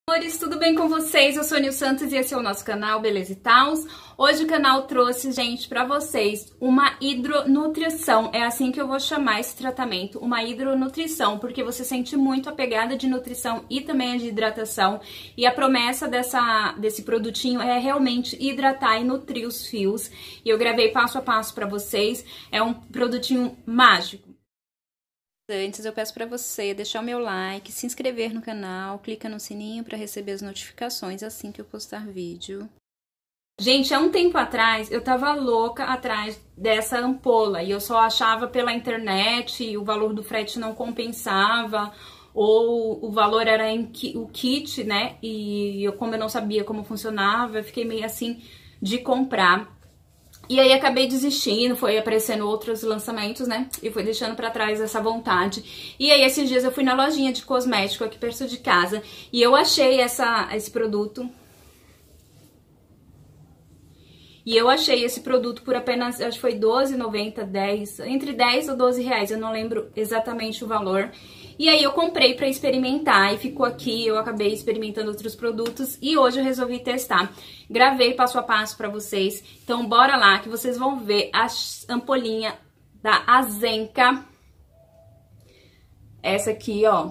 Amores, tudo bem com vocês? Eu sou a Nil Santos e esse é o nosso canal Beleza e Tals. Hoje o canal trouxe, gente, pra vocês uma hidronutrição. É assim que eu vou chamar esse tratamento, uma hidronutrição, porque você sente muito a pegada de nutrição e também a de hidratação. E a promessa desse produtinho é realmente hidratar e nutrir os fios. E eu gravei passo a passo pra vocês. É um produtinho mágico. Antes eu peço para você deixar o meu like, se inscrever no canal, clica no sininho para receber as notificações assim que eu postar vídeo. Gente, há um tempo atrás eu tava louca atrás dessa ampola e eu só achava pela internet e o valor do frete não compensava ou o valor era o kit, né? E como eu não sabia como funcionava, eu fiquei meio assim de comprar. E aí acabei desistindo, foi aparecendo outros lançamentos, né? E foi deixando pra trás essa vontade. E aí esses dias eu fui na lojinha de cosmético aqui perto de casa e eu achei esse produto. E eu achei esse produto por apenas, acho que foi R$12,90, 10, entre 10 ou 12 reais, eu não lembro exatamente o valor. E aí eu comprei pra experimentar e ficou aqui, eu acabei experimentando outros produtos e hoje eu resolvi testar. Gravei passo a passo pra vocês, então bora lá que vocês vão ver a ampolinha da Azenka. Essa aqui, ó,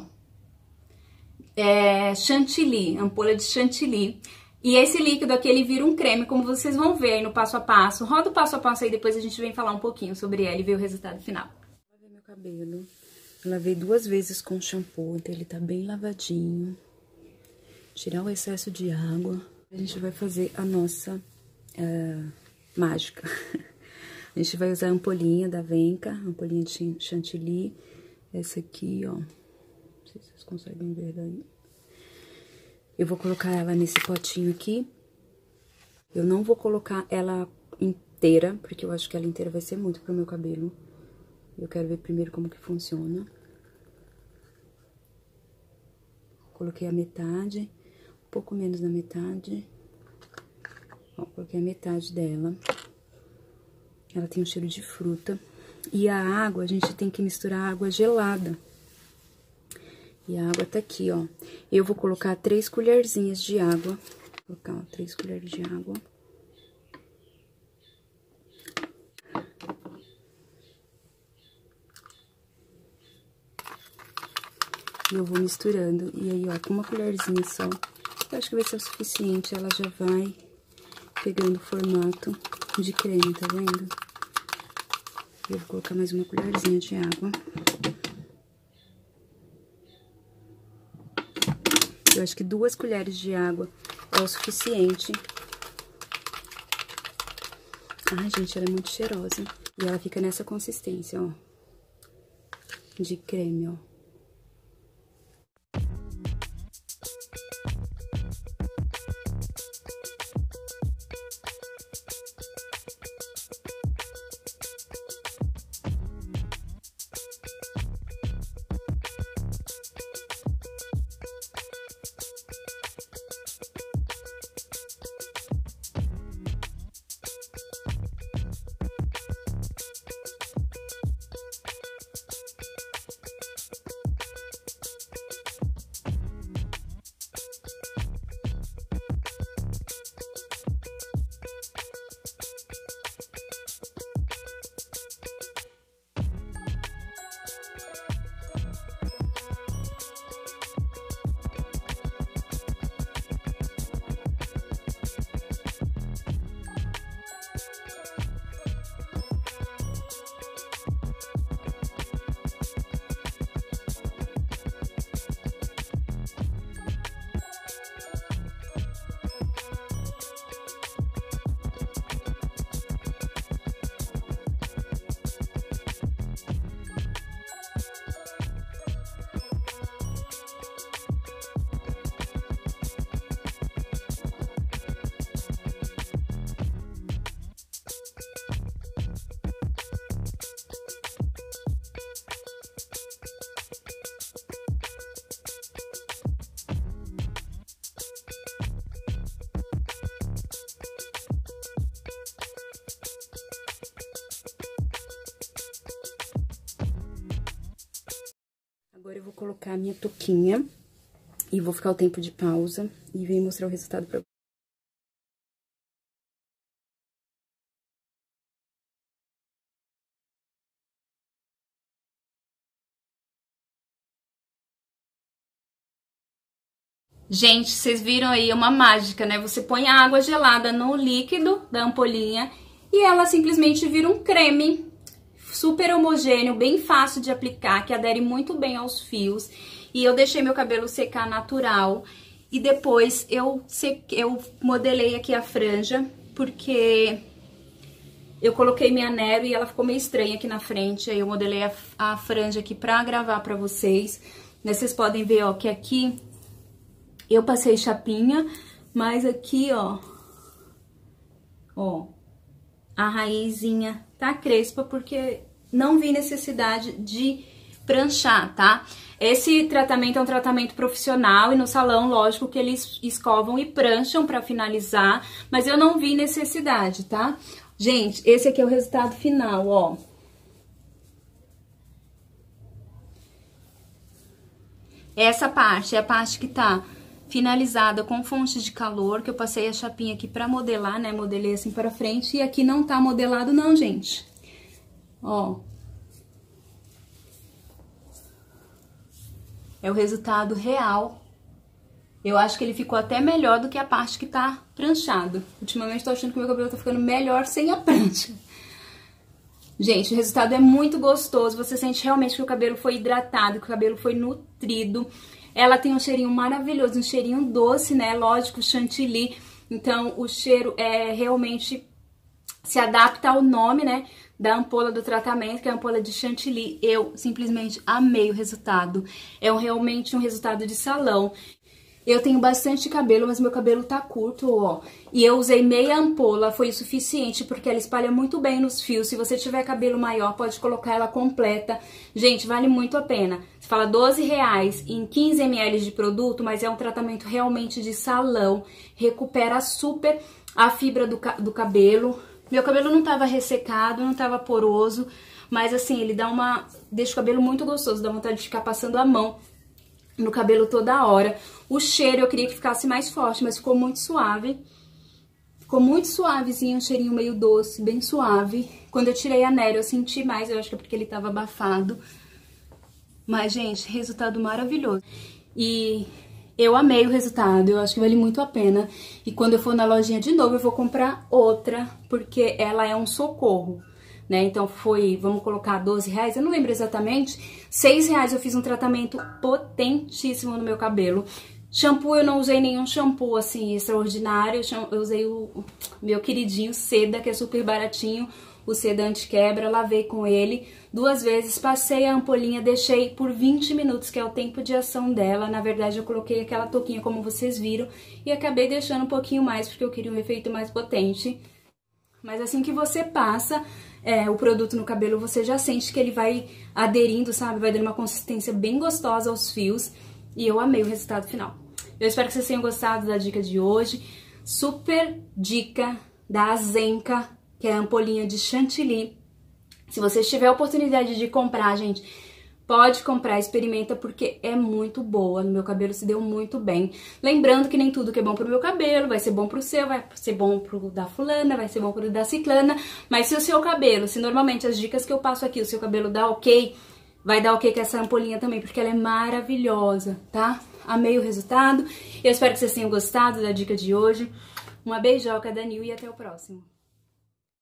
é chantilly, ampola de chantilly. E esse líquido aqui, ele vira um creme, como vocês vão ver aí no passo a passo. Roda o passo a passo aí, depois a gente vem falar um pouquinho sobre ela e ver o resultado final. Vou ver meu cabelo. Eu lavei 2 vezes com shampoo, então ele tá bem lavadinho. Tirar o excesso de água. A gente vai fazer a nossa mágica. A gente vai usar a ampolinha da Azenka, ampolinha de chantilly. Essa aqui, ó. Não sei se vocês conseguem ver daí. Eu vou colocar ela nesse potinho aqui. Eu não vou colocar ela inteira, porque eu acho que ela inteira vai ser muito pro meu cabelo. Eu quero ver primeiro como que funciona. Coloquei a metade, um pouco menos da metade. Ó, coloquei a metade dela. Ela tem um cheiro de fruta. E a água, a gente tem que misturar água gelada. E a água tá aqui, ó. Eu vou colocar 3 colherzinhas de água. Vou colocar, ó, 3 colheres de água. E eu vou misturando. E aí, ó, com uma colherzinha só, eu acho que vai ser o suficiente. Ela já vai pegando o formato de creme, tá vendo? Eu vou colocar mais uma colherzinha de água. Eu acho que 2 colheres de água é o suficiente. Ai, gente, ela é muito cheirosa. E ela fica nessa consistência, ó, de creme, ó. Agora eu vou colocar a minha touquinha E vou ficar o tempo de pausa e venho mostrar o resultado pra vocês. Gente, vocês viram aí uma mágica, né? Você põe a água gelada no líquido da ampolinha e ela simplesmente vira um creme super homogêneo, bem fácil de aplicar, que adere muito bem aos fios. E eu deixei meu cabelo secar natural e depois eu modelei aqui a franja, porque eu coloquei minha Nero e ela ficou meio estranha aqui na frente. Aí eu modelei a franja aqui pra gravar pra vocês. Vocês podem ver, ó, que aqui eu passei chapinha, mas aqui, ó, a raizinha tá crespa porque não vi necessidade de pranchar, tá? Esse tratamento é um tratamento profissional e no salão, lógico que eles escovam e prancham pra finalizar, mas eu não vi necessidade, tá? Gente, esse aqui é o resultado final, ó. Essa parte é a parte que tá finalizada com fonte de calor, que eu passei a chapinha aqui pra modelar, né? Modelei assim pra frente. E aqui não tá modelado não, gente. Ó. É o resultado real. Eu acho que ele ficou até melhor do que a parte que tá pranchado. Ultimamente tô achando que meu cabelo tá ficando melhor sem a prancha. Gente, o resultado é muito gostoso. Você sente realmente que o cabelo foi hidratado, que o cabelo foi nutrido. Ela tem um cheirinho maravilhoso, um cheirinho doce, né? Lógico, chantilly. Então, o cheiro realmente se adapta ao nome, né? Da ampola do tratamento, que é a ampola de chantilly. Eu simplesmente amei o resultado. É realmente um resultado de salão. Eu tenho bastante cabelo, mas meu cabelo tá curto, ó. E eu usei meia ampola, foi o suficiente, porque ela espalha muito bem nos fios. Se você tiver cabelo maior, pode colocar ela completa. Gente, vale muito a pena. Você fala R$12 em 15 ml de produto, mas é um tratamento realmente de salão. Recupera super a fibra do cabelo. Meu cabelo não tava ressecado, não tava poroso, mas assim, ele deixa o cabelo muito gostoso, dá vontade de ficar passando a mão no cabelo toda hora. O cheiro eu queria que ficasse mais forte, mas ficou muito suave. Ficou muito suavezinho, um cheirinho meio doce, bem suave. Quando eu tirei a Nero eu senti mais, eu acho que é porque ele tava abafado. Mas, gente, resultado maravilhoso. E eu amei o resultado, eu acho que vale muito a pena. E quando eu for na lojinha de novo, eu vou comprar outra, porque ela é um socorro. Né? Então foi, vamos colocar R$12, eu não lembro exatamente, R$6 eu fiz um tratamento potentíssimo no meu cabelo. Shampoo, eu não usei nenhum shampoo assim extraordinário, eu usei o meu queridinho Seda, que é super baratinho, o Seda anti-quebra, lavei com ele 2 vezes, passei a ampolinha, deixei por 20 minutos, que é o tempo de ação dela. Na verdade eu coloquei aquela touquinha como vocês viram e acabei deixando um pouquinho mais, porque eu queria um efeito mais potente. Mas assim que você passa o produto no cabelo, você já sente que ele vai aderindo, sabe? Vai dando uma consistência bem gostosa aos fios. E eu amei o resultado final. Eu espero que vocês tenham gostado da dica de hoje. Super dica da Azenca, que é a ampolinha de chantilly. Se você tiver a oportunidade de comprar, gente, pode comprar, experimenta, porque é muito boa. No meu cabelo se deu muito bem. Lembrando que nem tudo que é bom pro meu cabelo vai ser bom pro seu, vai ser bom pro da fulana, vai ser bom pro da ciclana. Mas se o seu cabelo, se normalmente as dicas que eu passo aqui, o seu cabelo dá ok, vai dar ok com essa ampolinha também, porque ela é maravilhosa, tá? Amei o resultado. Eu espero que vocês tenham gostado da dica de hoje. Uma beijoca da Nil e até o próximo.